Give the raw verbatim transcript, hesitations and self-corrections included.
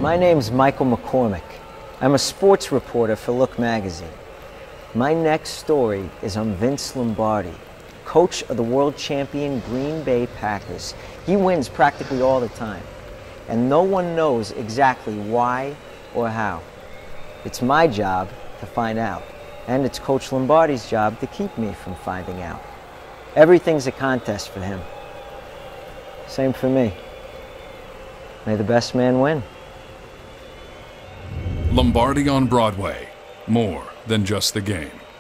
My name's Michael McCormick. I'm a sports reporter for Look magazine. My next story is on Vince Lombardi, coach of the world champion Green Bay Packers. He wins practically all the time, and no one knows exactly why or how. It's my job to find out, and it's Coach Lombardi's job to keep me from finding out. Everything's a contest for him. Same for me. May the best man win. Lombardi on Broadway, more than just the game.